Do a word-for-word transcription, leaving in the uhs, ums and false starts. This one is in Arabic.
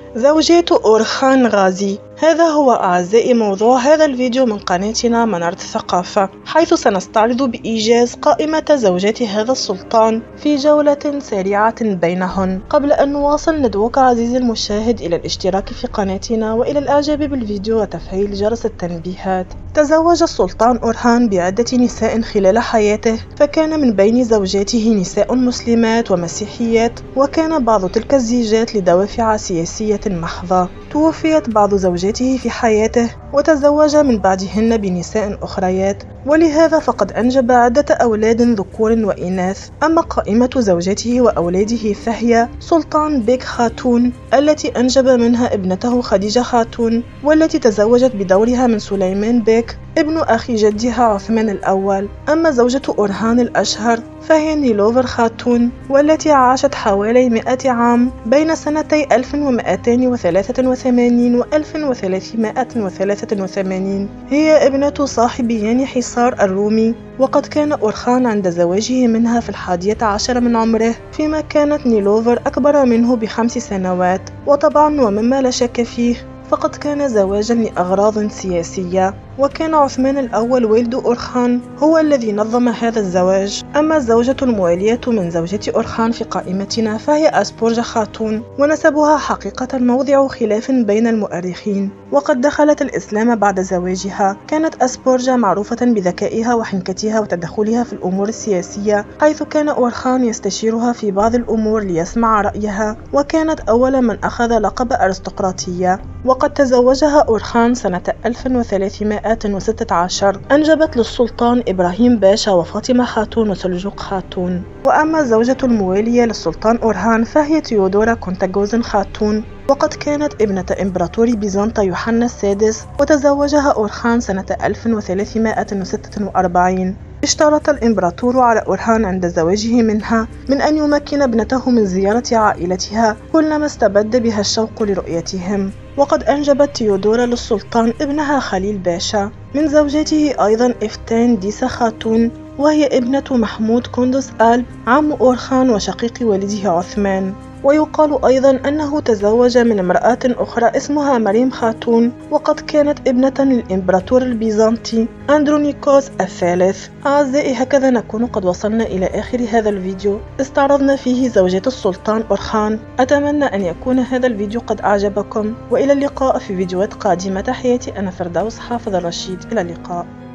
زوجات أورخان غازي. هذا هو أعزائي موضوع هذا الفيديو من قناتنا منارة الثقافة، حيث سنستعرض بإيجاز قائمة زوجات هذا السلطان في جولة سريعة بينهن. قبل أن نواصل ندعوك عزيزي المشاهد إلى الاشتراك في قناتنا وإلى الإعجاب بالفيديو وتفعيل جرس التنبيهات. تزوج السلطان أورخان بعدة نساء خلال حياته، فكان من بين زوجاته نساء مسلمات ومسيحيات، وكان بعض تلك الزيجات لدوافع سياسية محضة. توفيت بعض زوجاته في حياته وتزوج من بعدهن بنساء أخريات، ولهذا فقد أنجب عدة أولاد ذكور وإناث. أما قائمة زوجاته وأولاده فهي سلطان بيك خاتون التي أنجب منها ابنته خديجة خاتون، والتي تزوجت بدورها من سليمان بيك ابن أخي جدها عثمان الأول. أما زوجة أورخان الأشهر فهي نيلوفر خاتون، والتي عاشت حوالي مئة عام بين سنتي ألف ومئتين وثلاثة وثمانين و ألف وثلاثمائة وثلاثة وثمانين. هي ابنة صاحب ياني حصار الرومي، وقد كان أورخان عند زواجه منها في الحادية عشر من عمره، فيما كانت نيلوفر أكبر منه بخمس سنوات. وطبعا ومما لا شك فيه فقد كان زواجا لأغراض سياسية، وكان عثمان الأول والد أورخان هو الذي نظم هذا الزواج. أما الزوجة الموالية من زوجة أورخان في قائمتنا فهي أسبورجا خاتون، ونسبها حقيقة موضع خلاف بين المؤرخين، وقد دخلت الإسلام بعد زواجها. كانت أسبورجا معروفة بذكائها وحنكتها وتدخلها في الأمور السياسية، حيث كان أورخان يستشيرها في بعض الأمور ليسمع رأيها، وكانت أول من أخذ لقب أرستقراطية. وقد تزوجها أورخان سنة ألف وثلاثمائة وستة عشر، أنجبت للسلطان إبراهيم باشا وفاطمة خاتون وسلجوق خاتون. وأما الزوجة الموالية للسلطان أورخان فهي تيودورا كونتاغوزن خاتون، وقد كانت ابنة إمبراطور بيزنطة يوحنا السادس، وتزوجها أورخان سنة ألف وثلاثمائة وستة وأربعين. اشترط الإمبراطور على أورخان عند زواجه منها من أن يمكن ابنته من زيارة عائلتها كلما استبد بها الشوق لرؤيتهم. وقد أنجبت تيودورا للسلطان ابنها خليل باشا. من زوجاته أيضا إفتان ديسا خاتون، وهي ابنة محمود كوندوس آل عم أورخان وشقيق والده عثمان. ويقال أيضا أنه تزوج من امرأة أخرى اسمها مريم خاتون، وقد كانت ابنة للإمبراطور البيزنطي أندرونيكوس الثالث. أعزائي، هكذا نكون قد وصلنا إلى آخر هذا الفيديو، استعرضنا فيه زوجات السلطان أورخان. أتمنى أن يكون هذا الفيديو قد أعجبكم، وإلى اللقاء في فيديوهات قادمة. تحياتي، أنا فردوس حافظ الرشيد، إلى اللقاء.